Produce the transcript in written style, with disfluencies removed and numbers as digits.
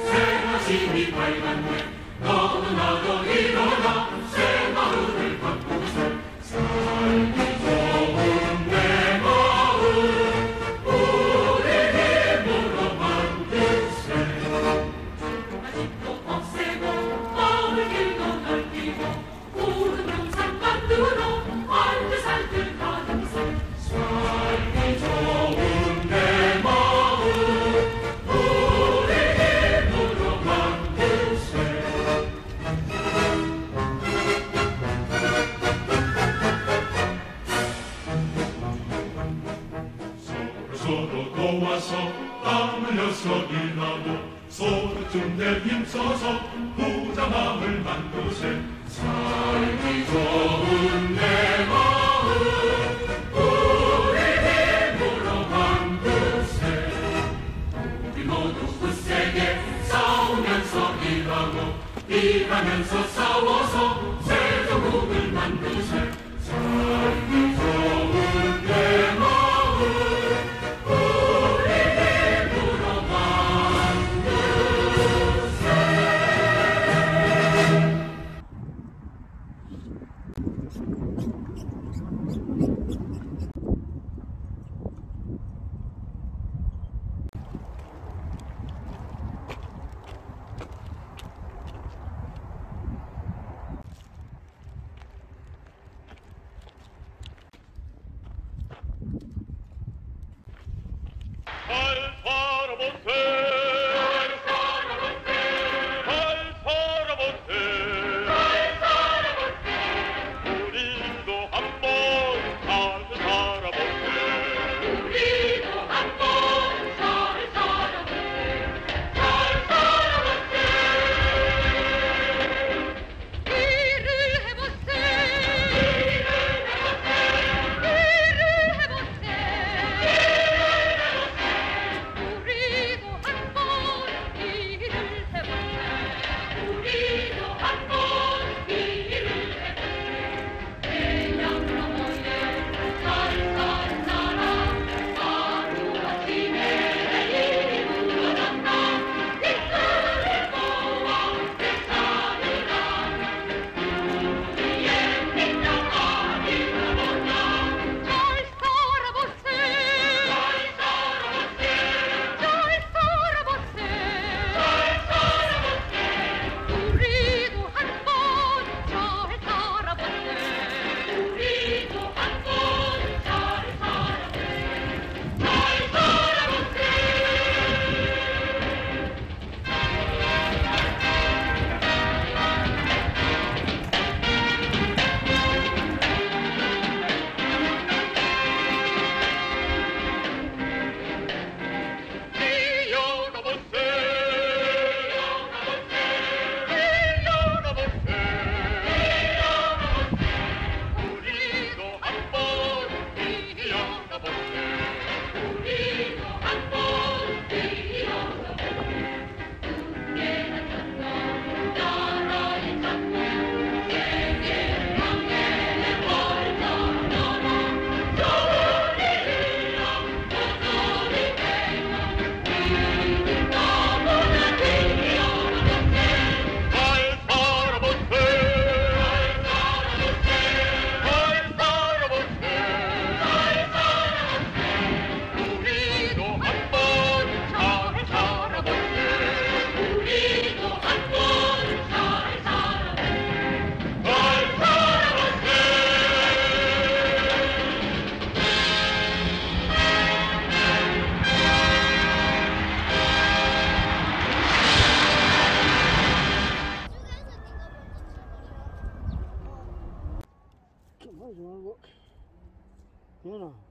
새마심이 밝았네. 너도 나도 일어나 새 마을을 바꾸세. 살기 좋은 내 마을 우리 힘으로 만드세. 아직도 없애고 마을 길도 넓히고 푸른 영상 만들어 알뜰살뜰 가능세. 살기 좋은 내 마을 우리 힘으로 만드세. 서로 도와서 땀 흘려서 일하고 서로 쯤내 힘써서 부자 마을 만드세. 살기 좋은 내 마을 우리 힘으로 만드세. 우리 모두 굳세게 싸우면서 일하고 일하면서 싸워서 새 조국을 만드세. 살기 좋은 내 마을 우리 힘으로 만드세. 잘 살아보세. 잘 살아보세. 우리도 한번 잘 살아보세. 우리도 한번 잘 살아보세. 잘 살아보세. 일을 해보세. 일을 해보세. 우리도 한번 일을 해보세. 우리도 한번 일을 해보세. 태양 너머에 잘 사는 나라 하루아침에 이루어졌다. 빛을 모아 세상을 나는 우리의 민족 아니라보다. 잘 살아보세. 잘 살아보세. 잘 살아보세. 잘 살아보세. 우리도 한번 잘 살아보세. 우리도 한번 잘 살아보세. 잘 살아보세. 뛰어가보세. 뛰어가보세. 우리도 한번 뛰어가보세. 우리도 한번 뛰어가보세. 두께는 천국 나라의 천국 세계를 향해 벌쳐져라. 좋은 일이여 모조리 되어 우리는 너무나 뛰어가보세. 잘 살아보세. 잘 살아보세. 우리도 한번 잘 살아보세. 우리도 한번 잘 살아보세. 잘 살아보세. 좀 하지 말고. 얘나